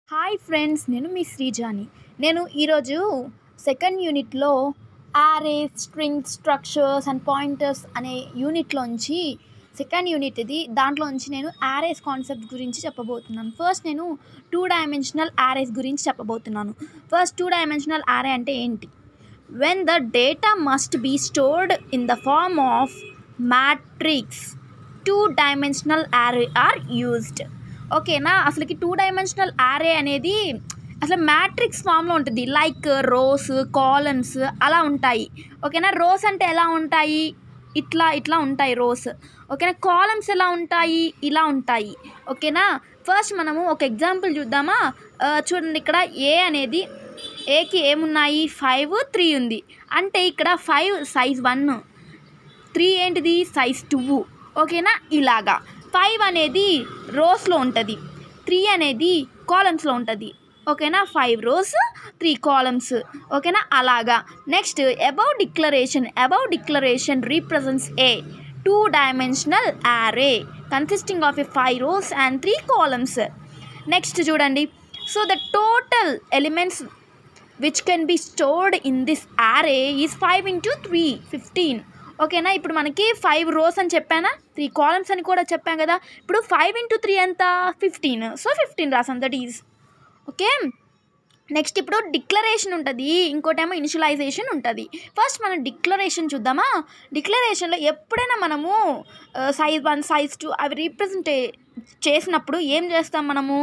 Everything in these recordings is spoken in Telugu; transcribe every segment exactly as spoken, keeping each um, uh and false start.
హాయ్ ఫ్రెండ్స్, నేను మీ శ్రీజాని. నేను ఈరోజు సెకండ్ యూనిట్లో array string structures and pointers అనే యూనిట్లోంచి సెకండ్ యూనిట్ ఇది దాంట్లోంచి నేను ఆరేస్ కాన్సెప్ట్ గురించి చెప్పబోతున్నాను. ఫస్ట్ నేను టూ డైమెన్షనల్ ఆరేస్ గురించి చెప్పబోతున్నాను. ఫస్ట్ టూ డైమెన్షనల్ ఆరే అంటే ఏంటి? When the data must be stored in the form of matrix, two dimensional array are used. ఓకేనా? అసలుకి టూ డైమెన్షనల్ ఆరే అనేది అసలు మ్యాట్రిక్స్ ఫామ్లో ఉంటుంది. లైక్ రోస్, కాలమ్స్ అలా ఉంటాయి. ఓకేనా? రోస్ అంటే ఎలా ఉంటాయి? ఇట్లా ఇట్లా ఉంటాయి రోస్. ఓకేనా? కాలమ్స్ ఎలా ఉంటాయి? ఇలా ఉంటాయి. ఓకేనా? ఫస్ట్ మనము ఒక ఎగ్జాంపుల్ చూద్దామా? చూడండి, ఇక్కడ ఏ అనేది ఏకి ఏమున్నాయి? ఫైవ్, త్రీ ఉంది. అంటే ఇక్కడ ఫైవ్ సైజ్ వన్, త్రీ ఏంటిది? Size two. ఓకేనా? ఇలాగా ఫైవ్ అనేది రోస్లో ఉంటుంది, త్రీ అనేది కాలమ్స్లో ఉంటుంది. ఓకేనా? Five rows, three columns. ఓకేనా? అలాగా. Next above declaration. Above declaration represents a two dimensional array consisting of a five rows and three columns. Next చూడండి, so the total elements which can be stored in this array is five into three fifteen. ఓకేనా? ఇప్పుడు మనకి ఫైవ్ రోస్ అని చెప్పానా, త్రీ కాలమ్స్ అని కూడా చెప్పాం కదా. ఇప్పుడు ఫైవ్ ఇంటూ త్రీ ఎంత? ఫిఫ్టీన్. సో ఫిఫ్టీన్ రాసాం, దట్ ఈజ్ ఓకే. నెక్స్ట్ ఇప్పుడు డిక్లరేషన్ ఉంటుంది, ఇంకోటేమో ఇనిషియలైజేషన్ ఉంటుంది. ఫస్ట్ మనం డిక్లరేషన్ చూద్దామా? డిక్లరేషన్లో ఎప్పుడైనా మనము సైజ్ వన్, సైజ్ టూ అవి రీప్రజెంట్ చేసినప్పుడు ఏం చేస్తాం మనము?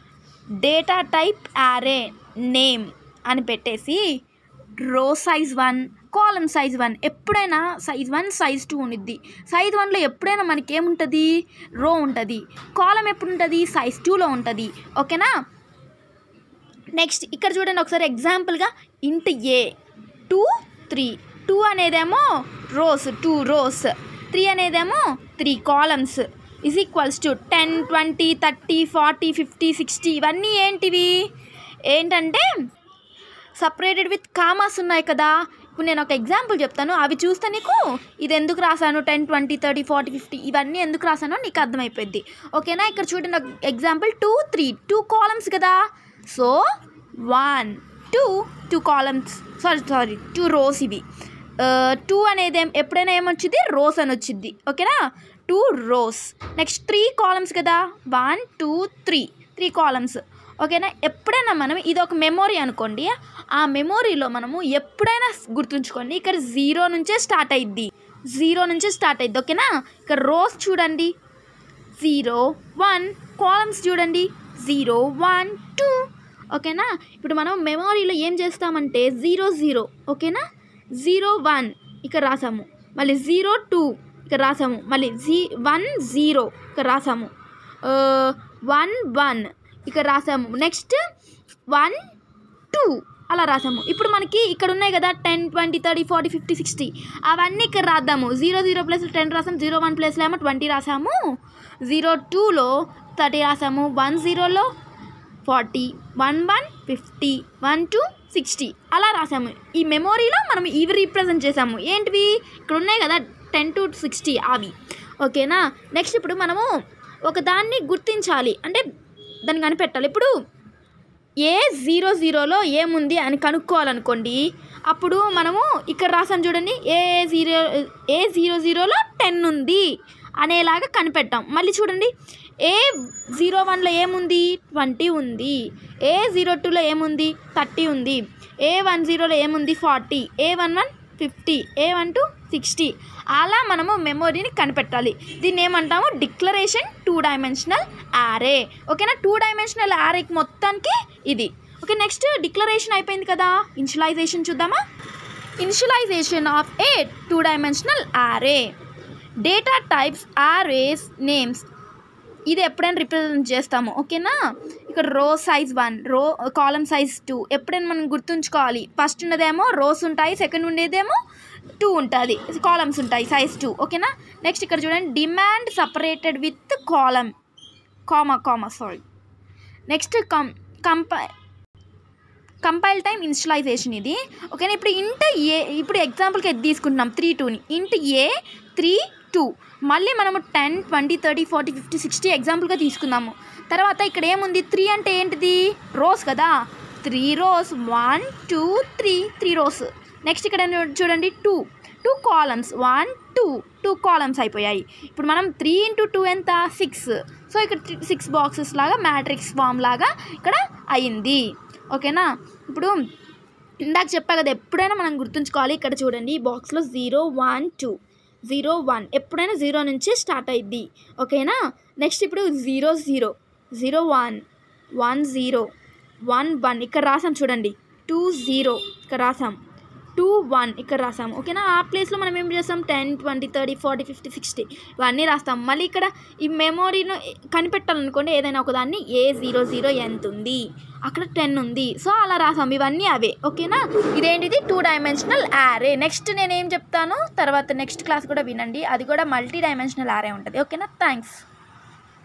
డేటా టైప్ ఆరే నేమ్ అని పెట్టేసి row size one, column size one. ఎప్పుడైనా సైజ్ వన్, సైజ్ టూ ఉండిద్ది. సైజ్ వన్లో ఎప్పుడైనా మనకి ఏముంటుంది? రో ఉంటుంది. కాలమ్ ఎప్పుడు ఉంటుంది? సైజ్ టూలో ఉంటుంది. ఓకేనా? నెక్స్ట్ ఇక్కడ చూడండి ఒకసారి ఎగ్జాంపుల్గా, int a two, three. Two అనేదేమో రోస్, టూ రోస్. త్రీ అనేదేమో three columns. Is equals to ten, twenty, thirty, forty, fifty, sixty. ఇవన్నీ ఏంటివి? ఏంటంటే సపరేటెడ్ విత్ కామాస్ ఉన్నాయి కదా. ఇప్పుడు నేను ఒక ఎగ్జాంపుల్ చెప్తాను, అవి చూస్తే నీకు ఇది ఎందుకు రాశాను, ten, twenty, thirty, forty, fifty ఇవన్నీ ఎందుకు రాశానో నీకు అర్థమైపోద్ది. ఓకేనా? ఇక్కడ చూడండి example two, three. Two columns కదా. So one, two, two columns, sorry sorry two rows. ఇవి టూ అనేది ఎప్పుడైనా ఏమొచ్చింది? రోస్ అని వచ్చింది. ఓకేనా? Two rows. Next three columns కదా. One, two, three, three columns. ఓకేనా? ఎప్పుడైనా మనం ఇది ఒక మెమొరీ అనుకోండి, ఆ మెమొరీలో మనము ఎప్పుడైనా గుర్తుంచుకోండి, ఇక్కడ జీరో నుంచే స్టార్ట్ అయ్యిద్ది, జీరో నుంచే స్టార్ట్ అయ్యిద్ది. ఓకేనా? ఇక్కడ రోస్ చూడండి, జీరో, వన్. కాలమ్స్ చూడండి, జీరో, వన్, టూ. ఓకేనా? ఇప్పుడు మనం మెమొరీలో ఏం చేస్తామంటే జీరో, జీరో. ఓకేనా? జీరో, వన్ ఇక్కడ రాసాము, మళ్ళీ జీరో, టూ ఇక్కడ రాసాము, మళ్ళీ జీ వన్, జీరో ఇక్కడ రాసాము, వన్, వన్ ఇక్కడ రాసాము, నెక్స్ట్ వన్, టూ అలా రాసాము. ఇప్పుడు మనకి ఇక్కడ ఉన్నాయి కదా ten, twenty, thirty, forty, fifty, sixty. అవన్నీ ఇక్కడ రాద్దాము. జీరో జీరో ప్లేస్లో టెన్ రాసాము, జీరో వన్ ప్లేస్లో ఏమో ట్వంటీ రాసాము, జీరో టూలో థర్టీ రాసాము, వన్ జీరోలో forty, one one fifty, one two sixty అలా రాసాము. ఈ మెమొరీలో మనం ఇవి రీప్రజెంట్ చేసాము. ఏంటివి? ఇక్కడ ఉన్నాయి కదా టెన్ టు సిక్స్టీ అవి. ఓకేనా? నెక్స్ట్ ఇప్పుడు మనము ఒక దాన్ని గుర్తించాలి అంటే దాన్ని కనిపెట్టాలి. ఇప్పుడు ఏ జీరో జీరోలో ఏముంది అని కనుక్కోవాలనుకోండి, అప్పుడు మనము ఇక్కడ రాసాం చూడండి, ఏ జీరో ఏ జీరో జీరోలో టెన్ ఉంది అనేలాగా కనిపెట్టాం. మళ్ళీ చూడండి, ఏ జీరో వన్లో ఏముంది? ట్వంటీ ఉంది. ఏ జీరో టూలో ఏముంది? థర్టీ ఉంది. ఏ వన్ జీరోలో ఏముంది? Forty. A one one fifty. A one two sixty. అలా మనము మెమొరీని కనిపెట్టాలి. దీన్ని ఏమంటాము? Declaration two dimensional array. ఓకేనా? టూ డైమెన్షనల్ ఆరేకి మొత్తానికి ఇది. ఓకే, నెక్స్ట్ డిక్లరేషన్ అయిపోయింది కదా. ఇనిషియలైజేషన్ చూద్దామా? Initialization of a two dimensional array. Data types arrays names. ఇది ఎప్పుడైనా రిప్రజెంట్ చేస్తాము. ఓకేనా? ఇక్కడ row size one, row column size two ఎప్పుడైనా మనం గుర్తుంచుకోవాలి. ఫస్ట్ ఉన్నదేమో రోస్ ఉంటాయి, సెకండ్ ఉండేదేమో టూ ఉంటుంది, కాలమ్స్ ఉంటాయి సైజ్ టూ. ఓకేనా? నెక్స్ట్ ఇక్కడ చూడండి, demand separated with column comma comma sorry. Next com compi compile time initialization ఇది. ఓకేనా? ఇప్పుడు ఇంట్ ఏ, ఇప్పుడు ఎగ్జాంపుల్కి ఎది తీసుకుంటున్నాం త్రీ టూని. ఇంట్ ఏ త్రీ టూ. మళ్ళీ మనము ten twenty thirty forty fifty sixty ఎగ్జాంపుల్గా తీసుకుందాము. తర్వాత ఇక్కడ ఏముంది, త్రీ అంటే ఏంటిది, రోస్ కదా, three rows, one two three three rows. Next ఇక్కడ చూడండి two two columns, one two two columns అయిపోయాయి. ఇప్పుడు మనం త్రీ ఇంటూ టూ ఎంత, సిక్స్. సో ఇక్కడ సిక్స్ బాక్సెస్ లాగా మ్యాట్రిక్స్ ఫామ్ లాగా ఇక్కడ అయింది. ఓకేనా. ఇప్పుడు ఇందాక చెప్పా కదా, ఎప్పుడైనా మనం గుర్తుంచుకోవాలి. ఇక్కడ చూడండి ఈ బాక్స్లో zero one two zero one ఎప్పుడైనా జీరో నుంచి స్టార్ట్ అయ్యిద్ది. ఓకేనా. నెక్స్ట్ ఇప్పుడు zero zero zero one one zero one one ఇక్కడ రాసాం చూడండి, టూ జీరో ఇక్కడ రాసాం, టూ వన్ ఇక్కడ రాసాం. ఓకేనా. ఆ ప్లేస్లో మనం ఏం చేస్తాం, ten twenty thirty forty fifty sixty ఇవన్నీ రాస్తాం. మళ్ళీ ఇక్కడ ఈ మెమొరీను కనిపెట్టాలనుకోండి, ఏదైనా ఒకదాన్ని ఏ జీరో జీరో ఎంత ఉంది, అక్కడ టెన్ ఉంది, సో అలా రాసాం. ఇవన్నీ అవే. ఓకేనా. ఇదేంటిది, టూ డైమెన్షనల్ యారే. నెక్స్ట్ నేనేం చెప్తాను తర్వాత నెక్స్ట్ క్లాస్ కూడా వినండి, అది కూడా మల్టీ డైమెన్షనల్ యారే ఉంటుంది. ఓకేనా. థ్యాంక్స్.